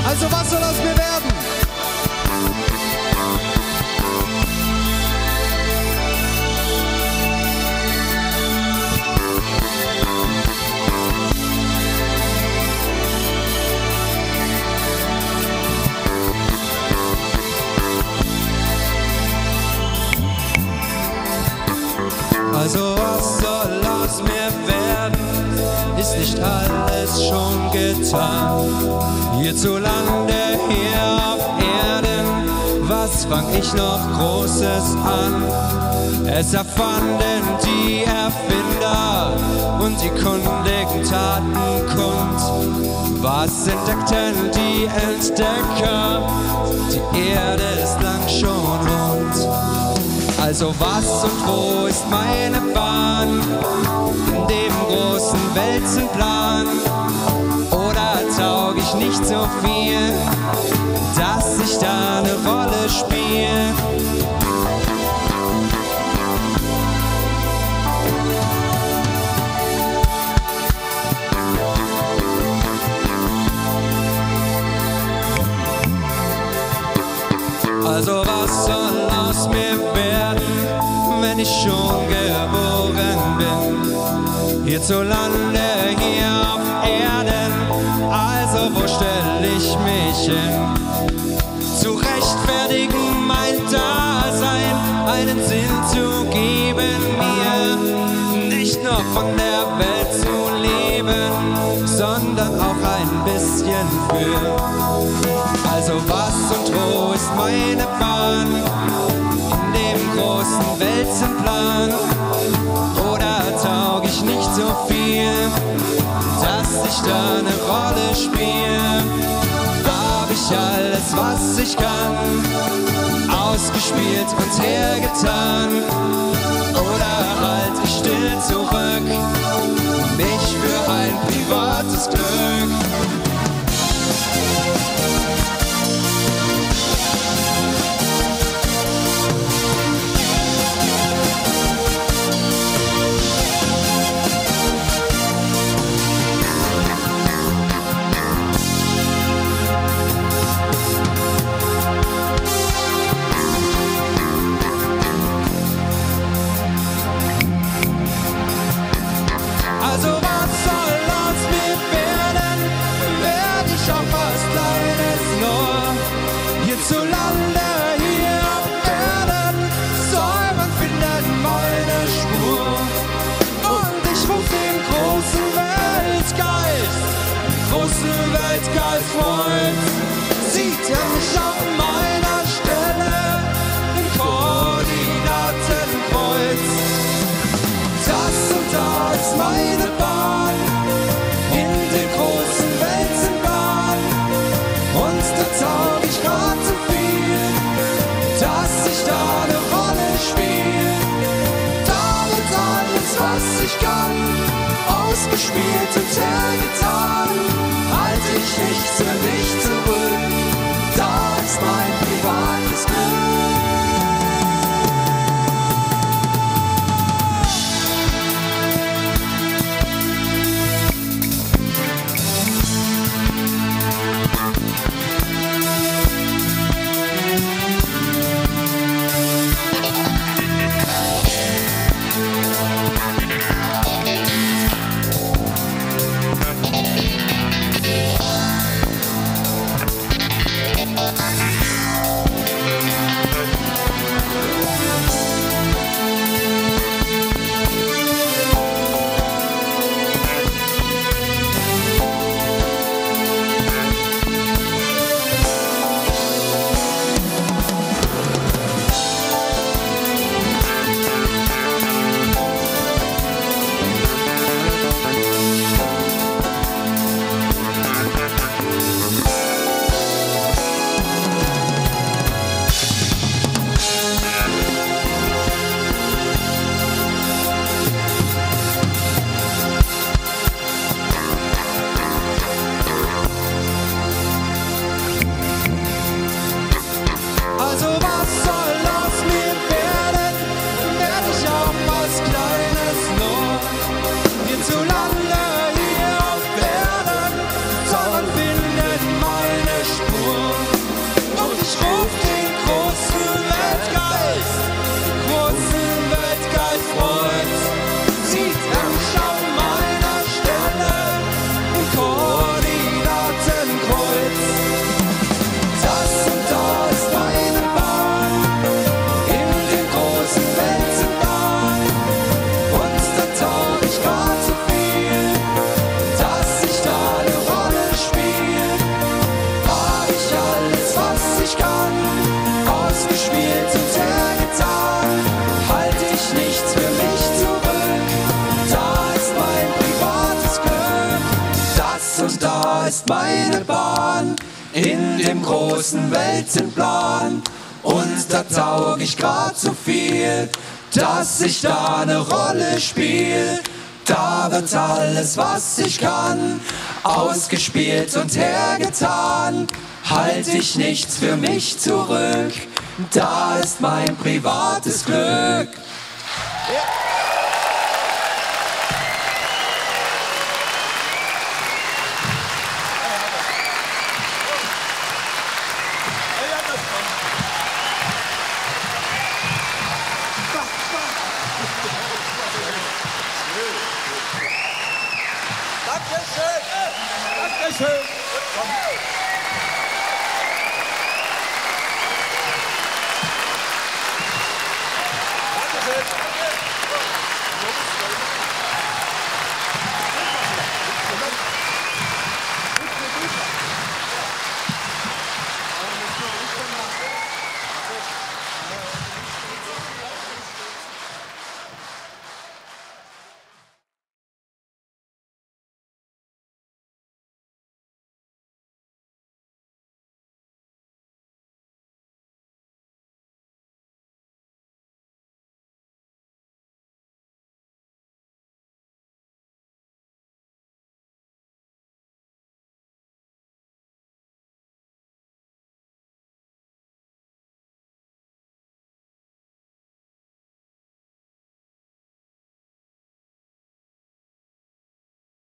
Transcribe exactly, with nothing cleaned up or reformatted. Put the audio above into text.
Also was soll aus mir werden? Also was soll aus mir werden? Ist nicht alles schon getan? Hierzulande, hier auf Erden, was fang ich noch Großes an? Es erfanden die Erfinder und die Kundigen taten kund. Was entdeckten die Entdecker? Die Erde ist lang schon rund. Also was und wo ist meine Bahn in dem großen Weltenplan? Oder taug ich nicht so viel, dass ich da eine Rolle spiele? Also was soll aus mir werden, wenn ich schon geboren bin? Hierzulande, hier auf Erden, also wo stell ich mich hin? Zu rechtfertigen mein Dasein, einen Sinn zu geben mir, nicht nur von der Welt zu leben, sondern auch ein bisschen für. Also was und wo ist meine Bahn in dem großen Weltenplan? Oder taug ich nicht so viel, dass ich da eine Rolle spiele? Hab ich alles, was ich kann, ausgespielt und hergetan? Oder halt ich still zurück, mich für ein privates Glück? Also was soll aus mir werden? Werd ich auch was Kleines nur? Hierzulande, hier auf Erden, soll man finden meine Spur. Und ich ruf den großen Weltgeist, großen Weltgeist Freund. Sieht er mich auf meiner Stelle im Koordinatenkreuz? Das und da ist meine Bahn in den großen Weltenbahn. Und da taug ich grad so viel, dass ich da eine Rolle spiel. Damit alles, was ich kann, ausgespielt und hergetan, halt ich nichts für mich zurück. Da ist mein privates Glück. meine Bahn in dem großen Weltenplan. Und da taug ich grad so viel, dass ich da ne Rolle spiel. Da wird alles, was ich kann, ausgespielt und hergetan. Halt ich nichts für mich zurück, da ist mein privates Glück. Ja. Dankeschön! Dankeschön!